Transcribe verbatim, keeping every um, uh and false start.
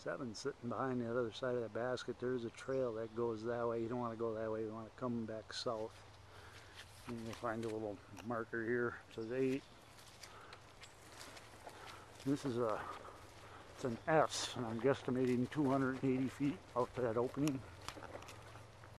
seven sitting behind the other side of the basket. There's a trail that goes that way. You don't want to go that way. You want to come back south. And you'll find a little marker here. It says eight. This is a, it's an S, and I'm guesstimating two hundred eighty feet out to that opening.